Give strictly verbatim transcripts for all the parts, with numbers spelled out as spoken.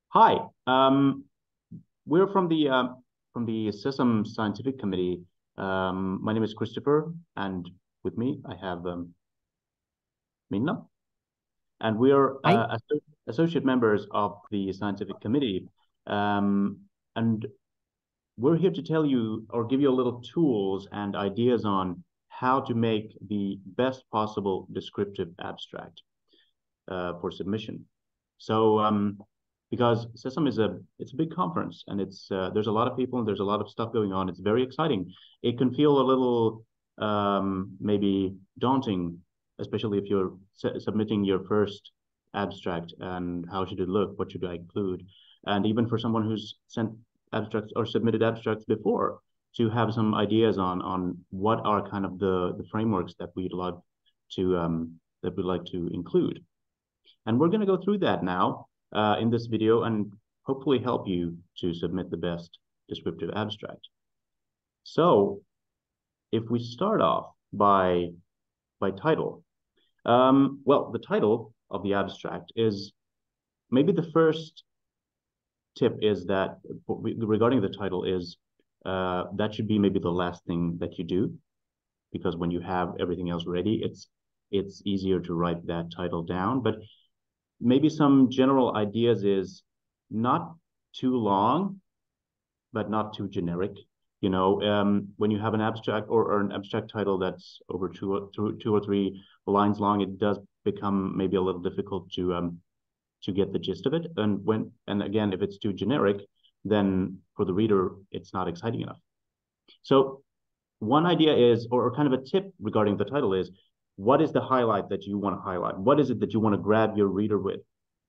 Hi, um, we're from the uh, from the SESAM Scientific Committee. Um, my name is Christopher, and with me I have um, Minna, and we are Hi. uh, asso associate members of the Scientific Committee. Um, and we're here to tell you or give you a little tools and ideas on how to make the best possible descriptive abstract uh, for submission. So, um, because SESAM is a it's a big conference and it's uh, there's a lot of people and there's a lot of stuff going on. It's very exciting. It can feel a little um, maybe daunting, especially if you're su submitting your first abstract and how should it look? What should I include? And even for someone who's sent abstracts or submitted abstracts before, to have some ideas on on what are kind of the the frameworks that we'd love to um, that we'd like to include. And we're going to go through that now uh, in this video and hopefully help you to submit the best descriptive abstract. So if we start off by, by title, um, well, the title of the abstract is maybe the first tip is that regarding the title is uh, that should be maybe the last thing that you do, because when you have everything else ready, it's it's easier to write that title down. But maybe some general ideas is not too long, but not too generic. You know, um, when you have an abstract or, or an abstract title that's over two or, two, two or three lines long, it does become maybe a little difficult to um, to get the gist of it. And when and again, if it's too generic, then for the reader, it's not exciting enough. So one idea is, or, or kind of a tip regarding the title is, what is the highlight that you want to highlight? What is it that you want to grab your reader with?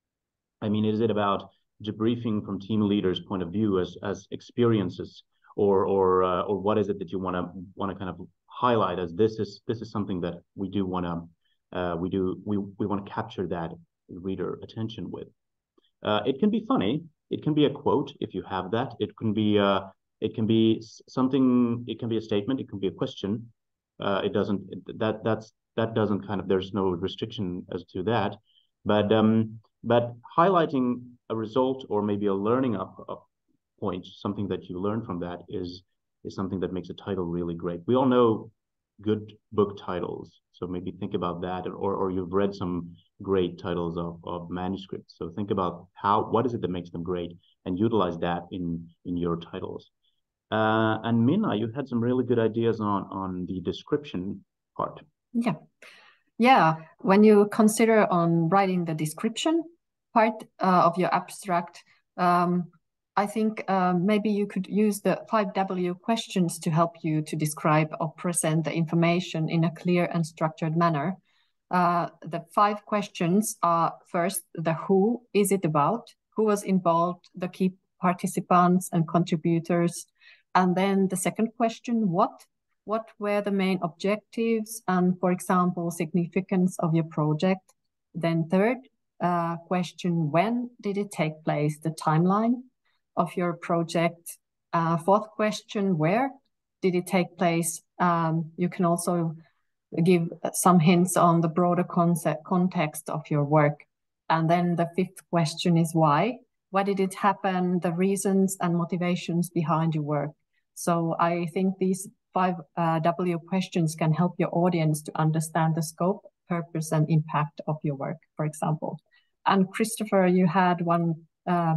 I mean, is it about debriefing from team leaders' point of view as as experiences, or or uh, or what is it that you want to want to kind of highlight as this is this is something that we do want to uh, we do we we want to capture that reader attention with. Uh, it can be funny. It can be a quote if you have that. It can be uh, it can be something. It can be a statement. It can be a question. Uh, it doesn't that that's that doesn't kind of there's no restriction as to that, but um, but highlighting a result or maybe a learning up, up point, something that you learn from that is is something that makes a title really great. We all know good book titles, so maybe think about that, or or you've read some great titles of, of manuscripts. So think about how what is it that makes them great and utilize that in in your titles. Uh, and Minna, you had some really good ideas on on the description part. Yeah. Yeah. When you consider on writing the description part uh, of your abstract, um, I think uh, maybe you could use the five W questions to help you to describe or present the information in a clear and structured manner. Uh, the five questions are first, the who is it about, who was involved, the key participants and contributors. And then the second question, what? What were the main objectives and, for example, significance of your project? Then third uh, question, when did it take place, the timeline of your project? Uh, fourth question, where did it take place? Um, you can also give some hints on the broader concept context of your work. And then the fifth question is why? Why did it happen? The reasons and motivations behind your work. So I think these five uh, W questions can help your audience to understand the scope, purpose, and impact of your work, for example. And Christopher, you had one uh,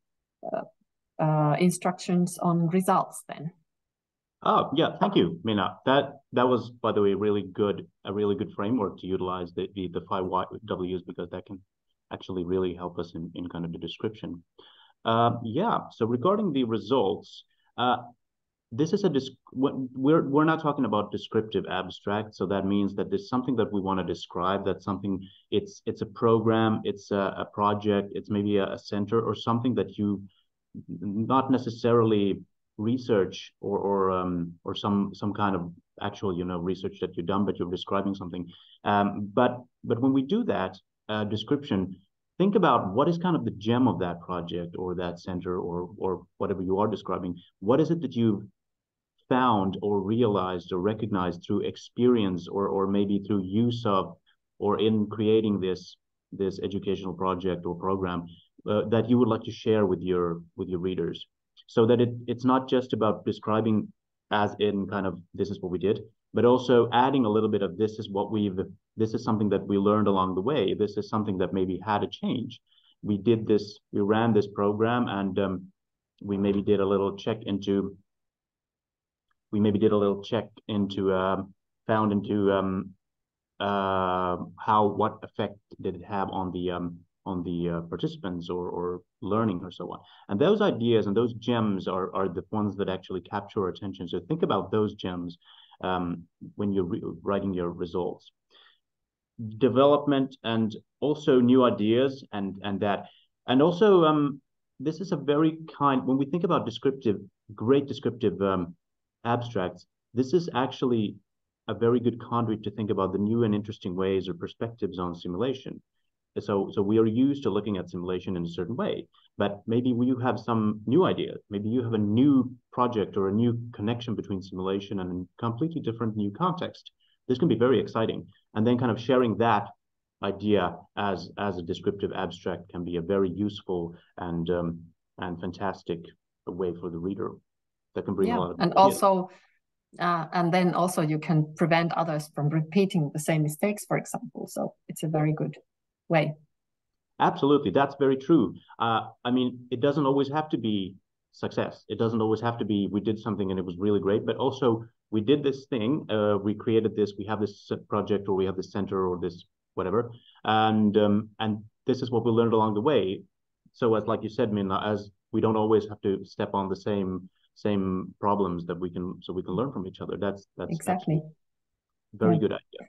uh, uh, instructions on results then. Oh, yeah, thank you, Mina. That that was, by the way, really good, a really good framework to utilize the the, the five W's, because that can actually really help us in, in kind of the description. Uh, yeah, so regarding the results, uh, this is a we're we're not talking about descriptive abstract, so that means that there's something that we want to describe. That's something it's it's a program, it's a, a project, it's maybe a, a center or something that you not necessarily research or or um or some some kind of actual you know research that you've done, but you're describing something. Um, but but when we do that uh, description, think about what is kind of the gem of that project or that center or or whatever you are describing. What is it that you've found or realized or recognized through experience or or maybe through use of or in creating this this educational project or program? uh, that you would like to share with your with your readers, so that it it's not just about describing as in kind of this is what we did, but also adding a little bit of this is what we've this is something that we learned along the way. This is something that maybe had a change. We did this, we ran this program, and um, we maybe did a little check into we maybe did a little check into um, found into um, uh, how what effect did it have on the um, on the uh, participants or or learning or so on. And those ideas and those gems are are the ones that actually capture our attention. So think about those gems um, when you're writing your results. Development and also new ideas and and that and also um, this is a very kind when we think about descriptive, great descriptive um, abstracts. This is actually a very good conduit to think about the new and interesting ways or perspectives on simulation. So, so we are used to looking at simulation in a certain way, but maybe you have some new idea. Maybe you have a new project or a new connection between simulation and a completely different new context. This can be very exciting. And then kind of sharing that idea as, as a descriptive abstract can be a very useful and, um, and fantastic way for the reader that can bring yeah. a lot of and ideas. also Uh, and then also you can prevent others from repeating the same mistakes, for example. So it's a very good way. Absolutely, that's very true. Uh, I mean, it doesn't always have to be success. It doesn't always have to be we did something and it was really great, but also we did this thing, uh, we created this, we have this project or we have this center or this whatever, and um, and this is what we learned along the way. So as like you said, Minna, as we don't always have to step on the same same problems that we can so we can learn from each other. That's that's exactly very yeah. good idea.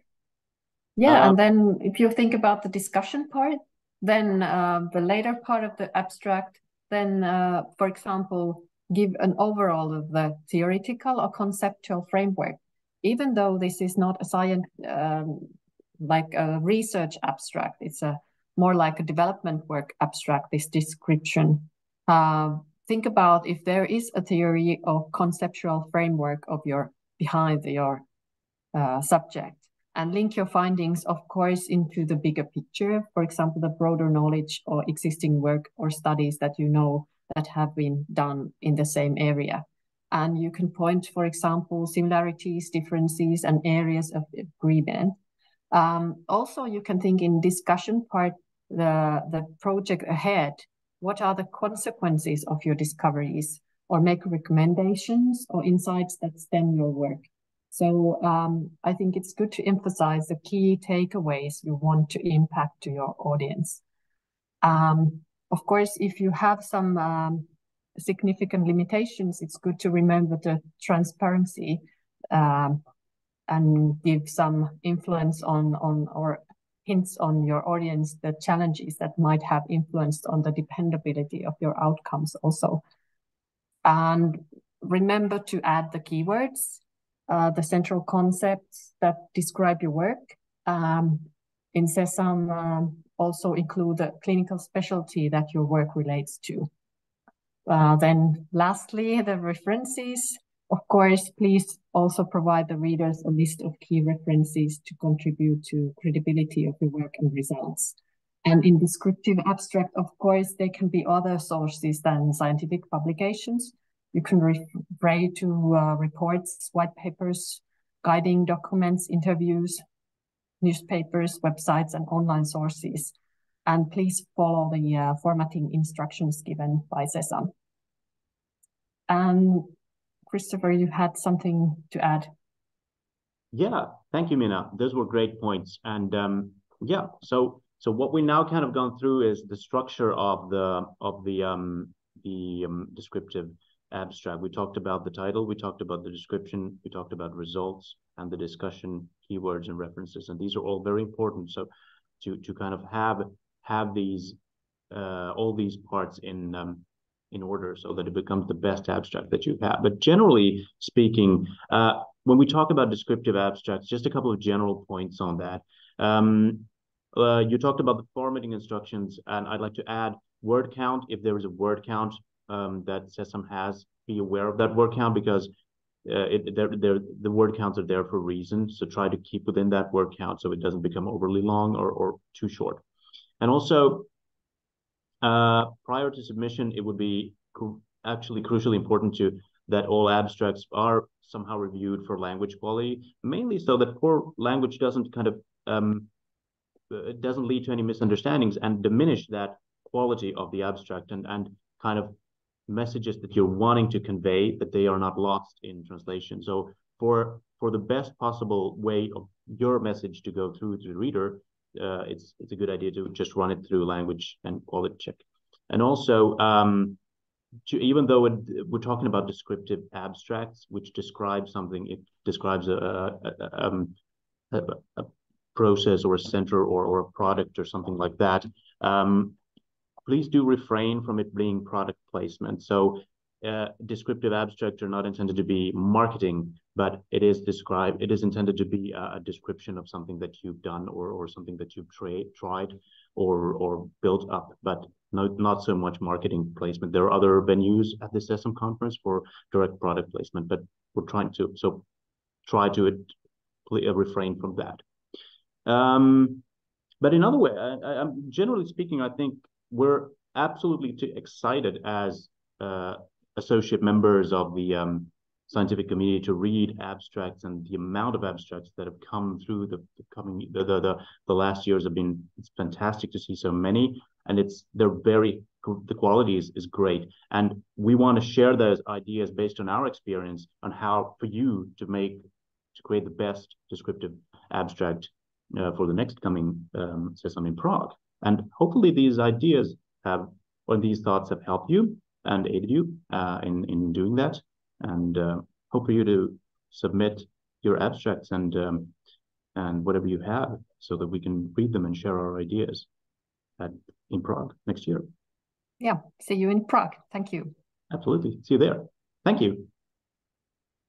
Yeah, um, and then if you think about the discussion part, then uh, the later part of the abstract, then uh, for example, give an overall of the theoretical or conceptual framework. Even though this is not a science um, like a research abstract, it's a more like a development work abstract, this description. Uh, think about if there is a theory or conceptual framework of your behind your uh, subject, and link your findings, of course, into the bigger picture. For example, the broader knowledge or existing work or studies that you know that have been done in the same area. And you can point, for example, similarities, differences, and areas of agreement. Um, also, you can think in discussion part, the, the project ahead. What are the consequences of your discoveries, or make recommendations or insights that stem your work? So um, I think it's good to emphasize the key takeaways you want to impact to your audience. Um, of course, if you have some um, significant limitations, it's good to remember the transparency um, and give some influence on, on or hints on your audience, the challenges that might have influenced on the dependability of your outcomes also. And remember to add the keywords, uh, the central concepts that describe your work. Um, in SESAM, um, also include the clinical specialty that your work relates to. Uh, then lastly, the references. Of course, please also provide the readers a list of key references to contribute to credibility of your work and results. And in descriptive abstract, of course, there can be other sources than scientific publications. You can refer to uh, reports, white papers, guiding documents, interviews, newspapers, websites, and online sources. And please follow the uh, formatting instructions given by SESAM. And Christopher, you had something to add. Yeah, thank you, Minna. Those were great points. And um, yeah, so so what we now kind of gone through is the structure of the of the um, the um, descriptive abstract. We talked about the title, we talked about the description, we talked about results and the discussion, keywords and references, and these are all very important. So to to kind of have have these uh, all these parts in um, in order so that it becomes the best abstract that you have. But generally speaking, uh, when we talk about descriptive abstracts, just a couple of general points on that. Um, uh, you talked about the formatting instructions, and I'd like to add word count. If there is a word count um, that SESAM has, be aware of that word count, because uh, it, they're, they're, the word counts are there for a reason. So try to keep within that word count so it doesn't become overly long or, or too short. And also, Uh, prior to submission, it would be cru actually crucially important to that all abstracts are somehow reviewed for language quality, mainly so that poor language doesn't kind of um, it doesn't lead to any misunderstandings and diminish that quality of the abstract and and kind of messages that you're wanting to convey, that they are not lost in translation. So for for the best possible way of your message to go through to the reader, uh, it's it's a good idea to just run it through language and quality check. And also, um, to, even though it, we're talking about descriptive abstracts, which describe something, it describes a, a, a, um, a, a process or a center or, or a product or something like that. Um, please do refrain from it being product placement. So uh, descriptive abstracts are not intended to be marketing, but it is described, it is intended to be a, a description of something that you've done or, or something that you've tra tried or, or built up, but not, not so much marketing placement. There are other venues at the S E S M conference for direct product placement, but we're trying to, so try to uh, refrain from that. Um, but in other way, I, I, generally speaking, I think we're absolutely too excited as uh, associate members of the um, scientific community to read abstracts, and the amount of abstracts that have come through the, the coming the, the the the last years have been, it's fantastic to see so many, and it's they're very the quality is, is great, and we want to share those ideas based on our experience on how for you to make to create the best descriptive abstract uh, for the next coming um, S E S M in Prague. And hopefully these ideas have, or these thoughts have helped you and aided you uh, in, in doing that. And uh, hope for you to submit your abstracts and, um, and whatever you have so that we can read them and share our ideas at, in Prague next year. Yeah, see you in Prague. Thank you. Absolutely. See you there. Thank you.